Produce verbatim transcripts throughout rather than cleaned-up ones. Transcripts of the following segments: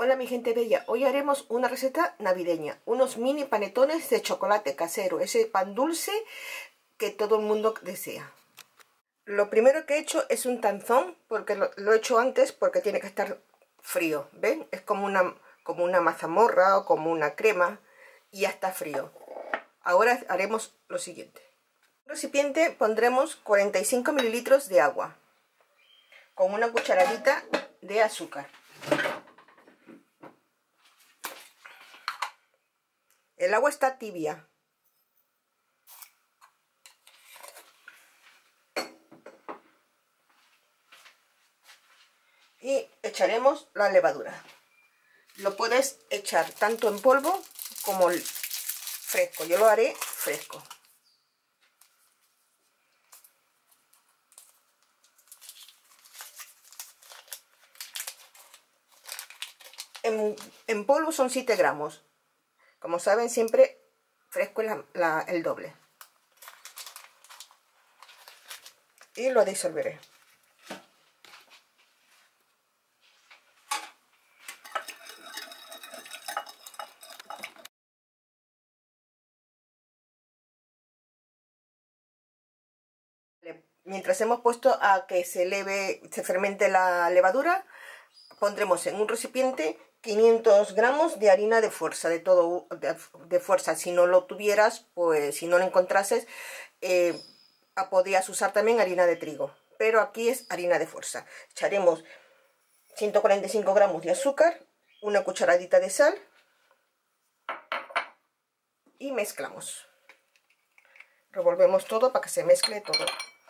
Hola mi gente bella, hoy haremos una receta navideña, unos mini panetones de chocolate casero, ese pan dulce que todo el mundo desea. Lo primero que he hecho es un tanzón, porque lo, lo he hecho antes porque tiene que estar frío, ¿ven? Es como una, como una mazamorra o como una crema y ya está frío. Ahora haremos lo siguiente. En un recipiente pondremos cuarenta y cinco mililitros de agua con una cucharadita de azúcar. El agua está tibia. Y echaremos la levadura. Lo puedes echar tanto en polvo como fresco. Yo lo haré fresco. En, en polvo son siete gramos. Como saben, siempre fresco es la, la, el doble. Y lo disolveré. Mientras hemos puesto a que se eleve, se fermente la levadura, pondremos en un recipiente quinientos gramos de harina de fuerza, de todo de, de fuerza. Si no lo tuvieras, pues si no lo encontrases, eh, podrías usar también harina de trigo, pero aquí es harina de fuerza. Echaremos ciento cuarenta y cinco gramos de azúcar, una cucharadita de sal y mezclamos. Revolvemos todo para que se mezcle todo.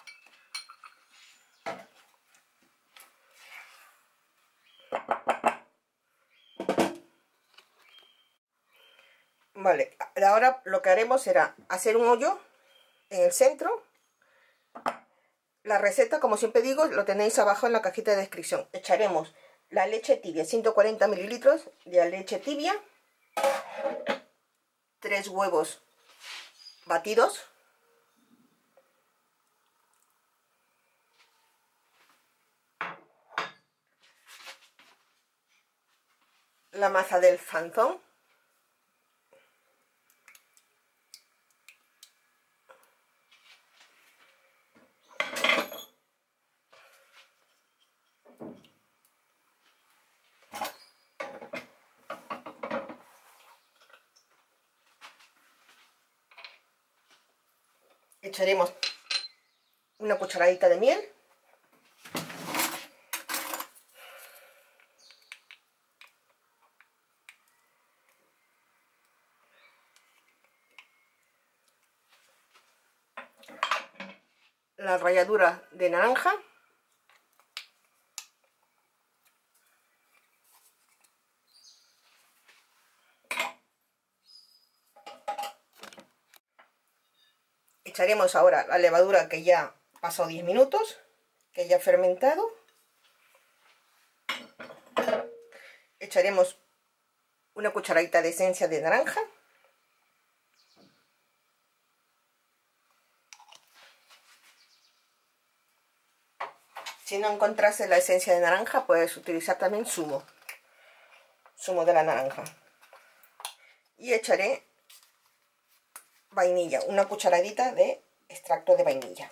Vale, ahora lo que haremos será hacer un hoyo en el centro. La receta, como siempre digo, lo tenéis abajo en la cajita de descripción. Echaremos la leche tibia, ciento cuarenta mililitros de leche tibia, tres huevos batidos, la masa del fanzón, echaremos una cucharadita de miel, la ralladura de naranja, echaremos ahora la levadura que ya pasó diez minutos, que ya ha fermentado, echaremos una cucharadita de esencia de naranja, si no encontrase la esencia de naranja puedes utilizar también zumo, zumo de la naranja, y echaré vainilla, una cucharadita de extracto de vainilla.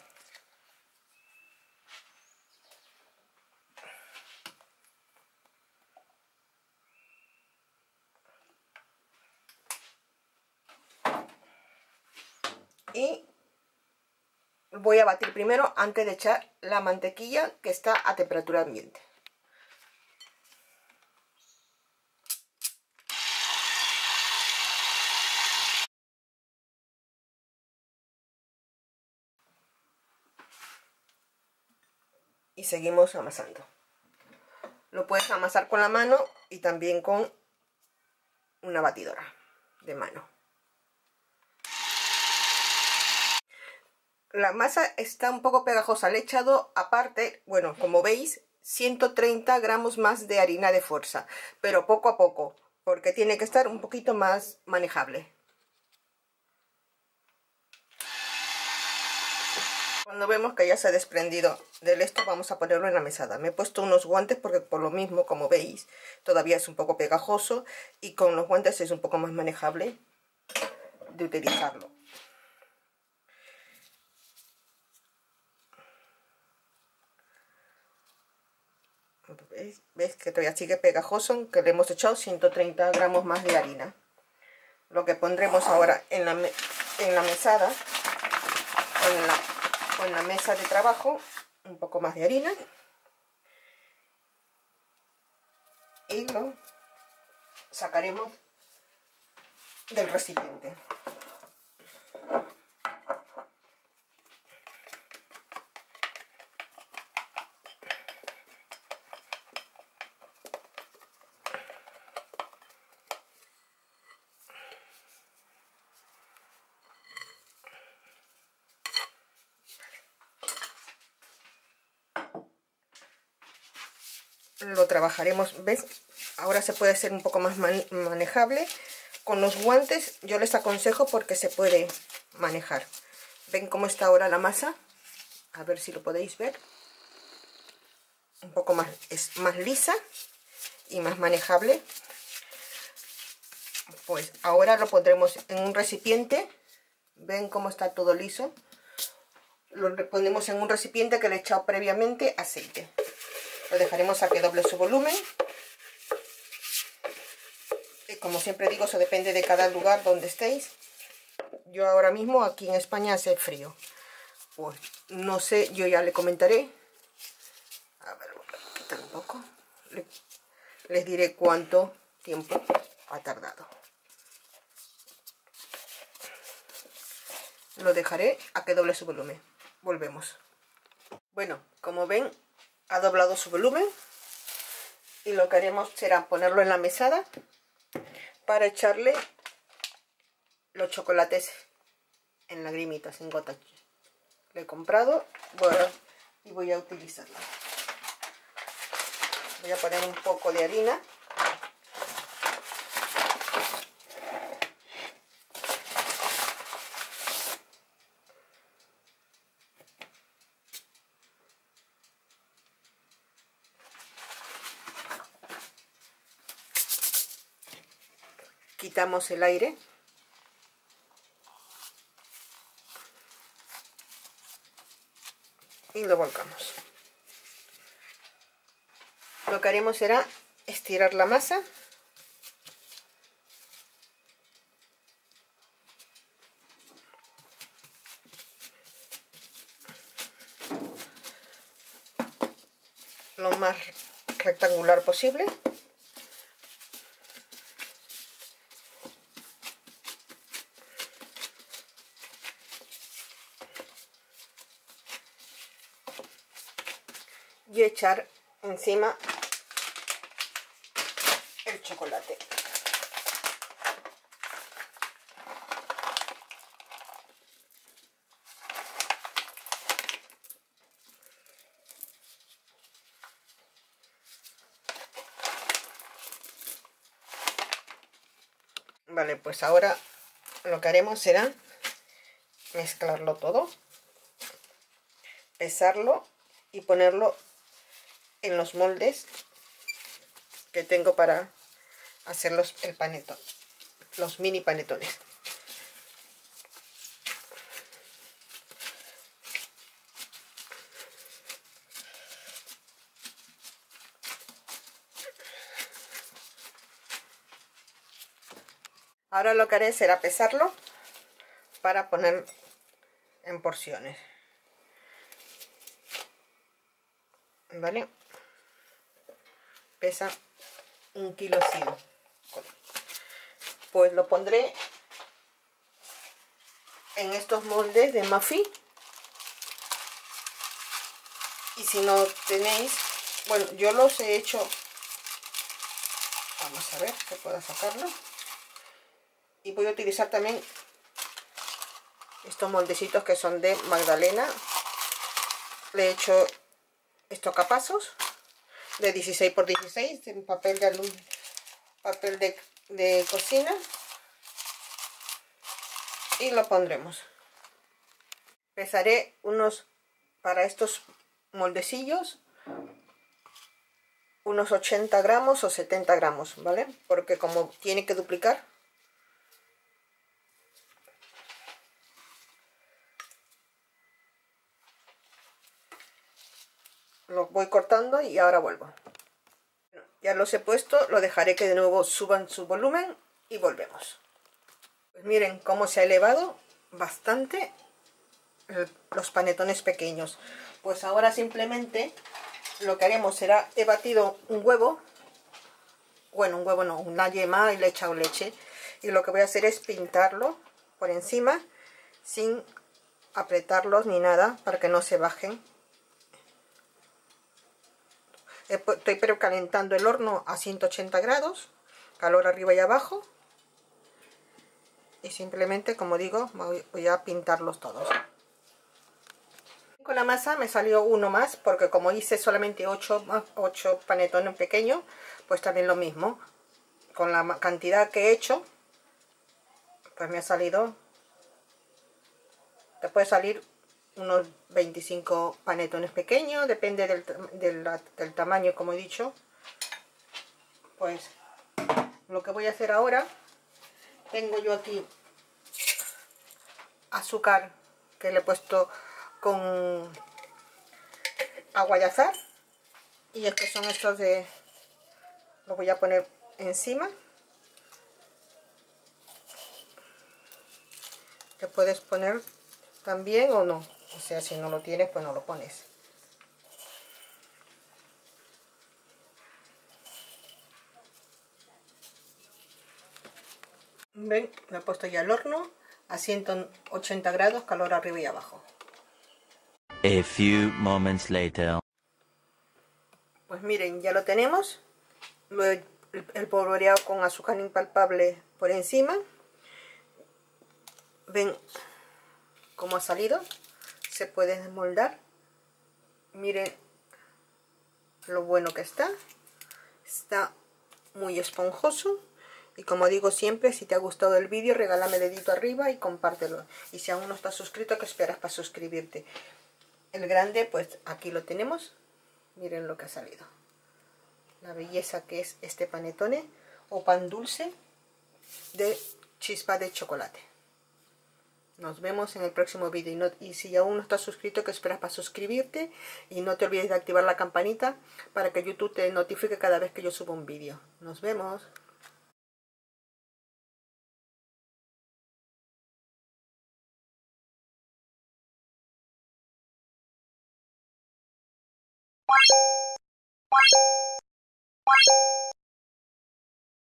Y voy a batir primero antes de echar la mantequilla que está a temperatura ambiente. Y seguimos amasando. Lo puedes amasar con la mano y también con una batidora de mano. La masa está un poco pegajosa. Le he echado aparte, bueno, como veis, ciento treinta gramos más de harina de fuerza, pero poco a poco, porque tiene que estar un poquito más manejable. Cuando vemos que ya se ha desprendido del esto, vamos a ponerlo en la mesada. Me he puesto unos guantes porque por lo mismo, como veis, todavía es un poco pegajoso y con los guantes es un poco más manejable de utilizarlo. ¿Veis? ¿Veis que todavía sigue pegajoso? Aunque le hemos echado ciento treinta gramos más de harina. Lo que pondremos ahora en la, en la mesada, o en la, o en la mesa de trabajo, un poco más de harina. Y lo sacaremos del recipiente. Lo trabajaremos, ¿ves? Ahora se puede hacer un poco más man manejable. Con los guantes yo les aconsejo porque se puede manejar. ¿Ven cómo está ahora la masa? A ver si lo podéis ver. Un poco más, es más lisa y más manejable. Pues ahora lo pondremos en un recipiente. ¿Ven cómo está todo liso? Lo ponemos en un recipiente que le he echado previamente aceite. Lo dejaremos a que doble su volumen. Y como siempre digo, eso depende de cada lugar donde estéis. Yo ahora mismo aquí en España hace frío. Pues no sé, yo ya le comentaré. A ver, voy a quitar un poco. Les diré cuánto tiempo ha tardado. Lo dejaré a que doble su volumen. Volvemos. Bueno, como ven, ha doblado su volumen. Y lo que haremos será ponerlo en la mesada para echarle los chocolates en lagrimitas, en gotas. Lo he comprado bueno, y voy a utilizarlo. Voy a poner un poco de harina. Quitamos el aire. Y lo volcamos. Lo que haremos será estirar la masa. Lo más rectangular posible. Y echar encima el chocolate. Vale, pues ahora lo que haremos será mezclarlo todo, pesarlo y ponerlo en los moldes que tengo para hacer los, el panetón, los mini panetones. Ahora lo que haré será pesarlo para poner en porciones. ¿Vale? Pesa un kilo cien. Pues lo pondré en estos moldes de muffin. Y si no tenéis, bueno, yo los he hecho. Vamos a ver que pueda sacarlo. Y voy a utilizar también estos moldecitos que son de magdalena. Le he hecho estos capazos de dieciséis por dieciséis en papel de aluminio, papel de, de cocina, y lo pondremos. Pesaré unos para estos moldecillos unos ochenta gramos o setenta gramos, ¿vale? Porque como tiene que duplicar, los voy cortando y ahora vuelvo. Ya los he puesto, lo dejaré que de nuevo suban su volumen y volvemos. Pues miren cómo se ha elevado bastante el, los panetones pequeños. Pues ahora simplemente lo que haremos será, he batido un huevo, bueno, un huevo no, una yema y le he echado leche. Y lo que voy a hacer es pintarlo por encima sin apretarlos ni nada para que no se bajen. Estoy precalentando el horno a ciento ochenta grados, calor arriba y abajo, y simplemente, como digo, voy a pintarlos todos. Con la masa me salió uno más, porque como hice solamente ocho panetones pequeños, pues también lo mismo. Con la cantidad que he hecho, pues me ha salido, te puede salir unos veinticinco panetones pequeños, depende del, del, del tamaño, como he dicho. Pues lo que voy a hacer ahora, tengo yo aquí azúcar que le he puesto con agua de azahar, y estos son estos de, los voy a poner encima. Te puedes poner también o no, o sea, si no lo tienes pues no lo pones. Ven, lo he puesto ya al horno a ciento ochenta grados, calor arriba y abajo. A few moments later. Pues miren, ya lo tenemos. Lo he, el polvoreado con azúcar impalpable por encima. Ven cómo ha salido. Se puede desmoldar. Miren lo bueno que está. Está muy esponjoso. Y como digo siempre, si te ha gustado el vídeo, regálame dedito arriba y compártelo. Y si aún no estás suscrito, ¿qué esperas para suscribirte? El grande, pues aquí lo tenemos. Miren lo que ha salido. La belleza que es este panetone o pan dulce de chispa de chocolate. Nos vemos en el próximo vídeo. Y, no, y si aún no estás suscrito, ¿qué esperas para suscribirte? Y no te olvides de activar la campanita para que YouTube te notifique cada vez que yo subo un vídeo. Nos vemos. Bye.